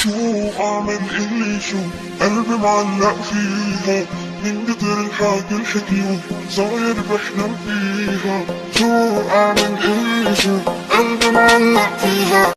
شو اعمل اللي شو قلبي معلق فيها من كتر الحكي الحكيو صاير بحلم فيها. شو اعمل اللي شو قلبي معلق فيها